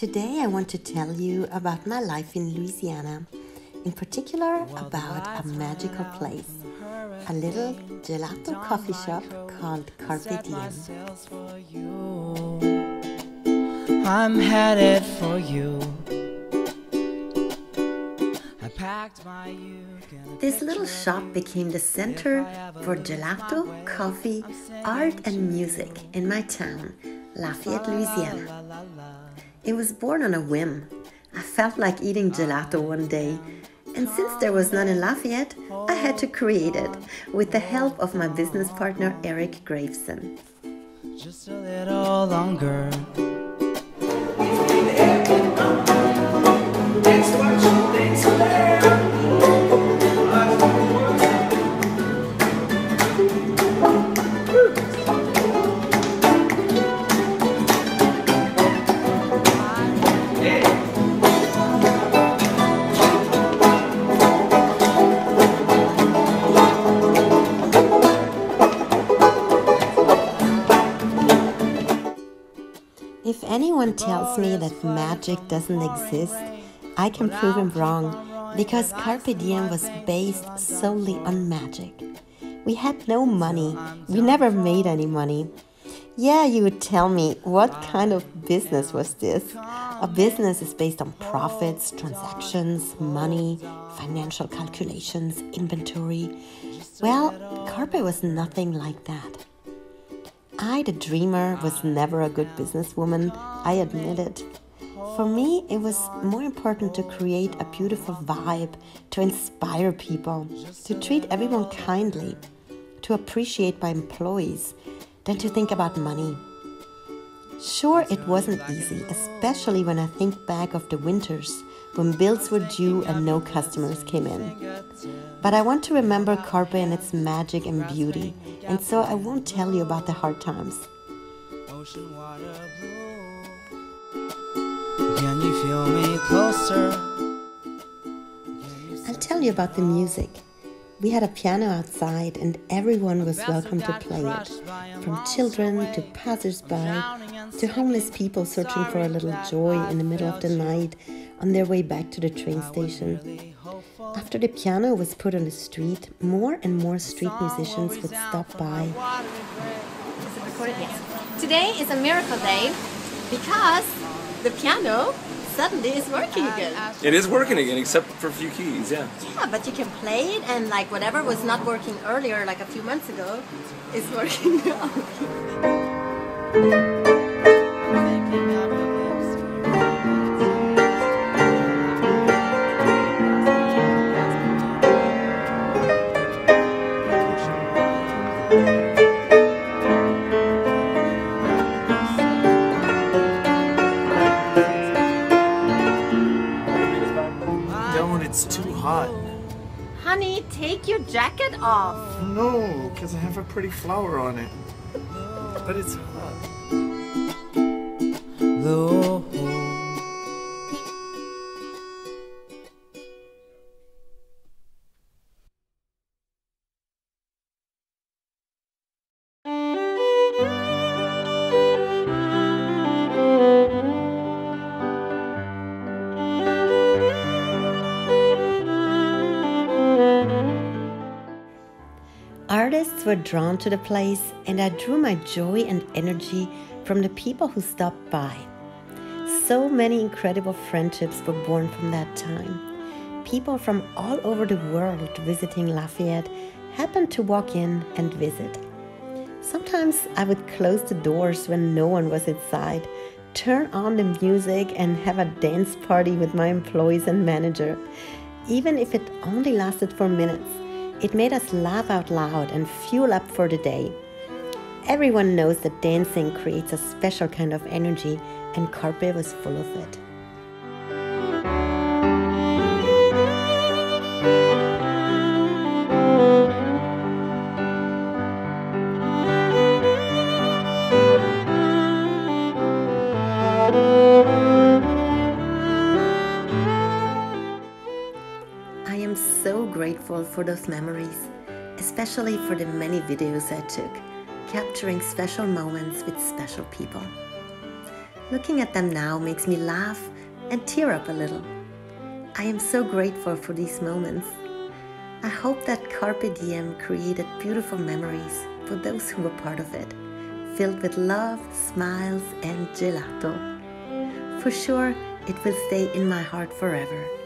Today I want to tell you about my life in Louisiana, in particular about a magical place, a little gelato coffee shop called Carpe Diem. I'm headed for you. This little shop became the center for gelato, coffee, art and music in my town, Lafayette, Louisiana. It was born on a whim. I felt like eating gelato one day, and since there was none in Lafayette, I had to create it with the help of my business partner Eric Graveson. Just a little longer. If anyone tells me that magic doesn't exist, I can prove him wrong, because Carpe Diem was based solely on magic. We had no money. We never made any money. Yeah, you would tell me, what kind of business was this? A business is based on profits, transactions, money, financial calculations, inventory. Well, Carpe was nothing like that. I, the dreamer, was never a good businesswoman, I admit it. For me, it was more important to create a beautiful vibe, to inspire people, to treat everyone kindly, to appreciate my employees, than to think about money. Sure, it wasn't easy, especially when I think back of the winters, when bills were due and no customers came in. But I want to remember Carpe and its magic and beauty, and so I won't tell you about the hard times. Ocean water blue. Can you feel me closer? I'll tell you about the music. We had a piano outside and everyone was welcome to play it, from children to passers-by to homeless people searching for a little joy in the middle of the night on their way back to the train station. After the piano was put on the street, more and more street musicians would stop by. Is it recorded? Yes. Today is a miracle day because the piano suddenly is working again. It is working again, except for a few keys, yeah. Yeah, but you can play it, and like whatever was not working earlier, like a few months ago, is working now. It's too hot. Honey, take your jacket off. No, because I have a pretty flower on it. But it's hot. Artists were drawn to the place, and I drew my joy and energy from the people who stopped by. So many incredible friendships were born from that time. People from all over the world visiting Lafayette happened to walk in and visit. Sometimes I would close the doors when no one was inside, turn on the music and have a dance party with my employees and manager. Even if it only lasted for minutes, it made us laugh out loud and fuel up for the day. Everyone knows that dancing creates a special kind of energy, and Carpe was full of it. I am so grateful for those memories, especially for the many videos I took, capturing special moments with special people. Looking at them now makes me laugh and tear up a little. I am so grateful for these moments. I hope that Carpe Diem created beautiful memories for those who were part of it, filled with love, smiles, and gelato. For sure, it will stay in my heart forever.